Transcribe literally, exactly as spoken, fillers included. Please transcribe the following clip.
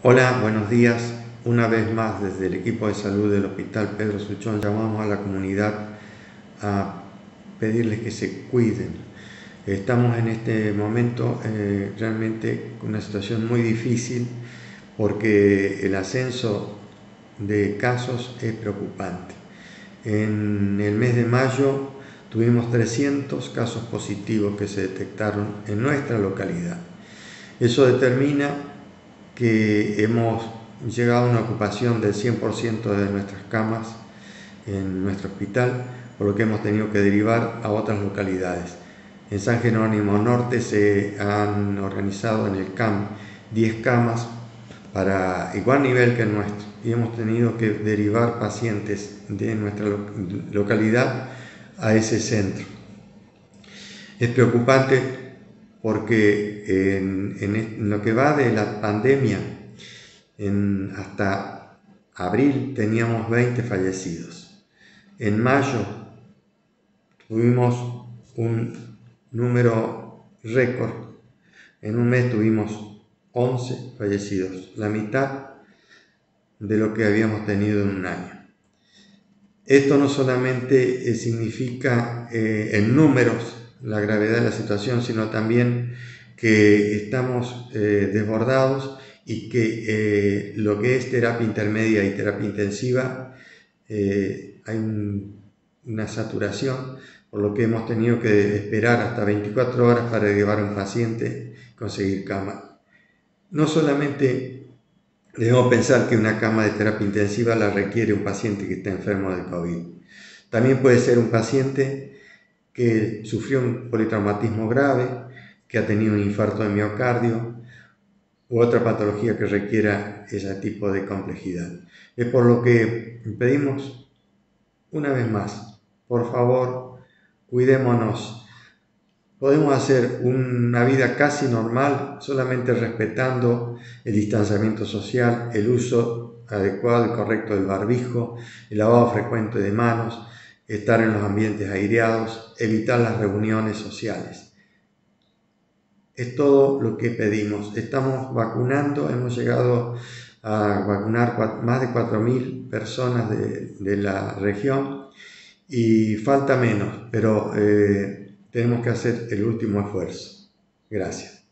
Hola, buenos días. Una vez más desde el equipo de salud del Hospital Pedro Suchón llamamos a la comunidad a pedirles que se cuiden. Estamos en este momento eh, realmente con una situación muy difícil porque el ascenso de casos es preocupante. En el mes de mayo tuvimos trescientos casos positivos que se detectaron en nuestra localidad. Eso determina que hemos llegado a una ocupación del cien por ciento de nuestras camas en nuestro hospital, por lo que hemos tenido que derivar a otras localidades. En San Jerónimo Norte se han organizado en el C A M diez camas para igual nivel que el nuestro y hemos tenido que derivar pacientes de nuestra localidad a ese centro. Es preocupante porque en, en lo que va de la pandemia, en, hasta abril teníamos veinte fallecidos. En mayo tuvimos un número récord. En un mes tuvimos once fallecidos, la mitad de lo que habíamos tenido en un año. Esto no solamente eh, significa eh, en números la gravedad de la situación, sino también que estamos eh, desbordados y que eh, lo que es terapia intermedia y terapia intensiva eh, hay un, una saturación, por lo que hemos tenido que esperar hasta veinticuatro horas para llevar a un paciente y conseguir cama. No solamente debemos pensar que una cama de terapia intensiva la requiere un paciente que está enfermo de COVID. También puede ser un paciente que sufrió un politraumatismo grave, que ha tenido un infarto de miocardio u otra patología que requiera ese tipo de complejidad. Es por lo que pedimos una vez más, por favor, cuidémonos. Podemos hacer una vida casi normal solamente respetando el distanciamiento social, el uso adecuado y correcto del barbijo, el lavado frecuente de manos, estar en los ambientes aireados, evitar las reuniones sociales. Es todo lo que pedimos. Estamos vacunando, hemos llegado a vacunar más de cuatro mil personas de, de la región y falta menos, pero eh, tenemos que hacer el último esfuerzo. Gracias.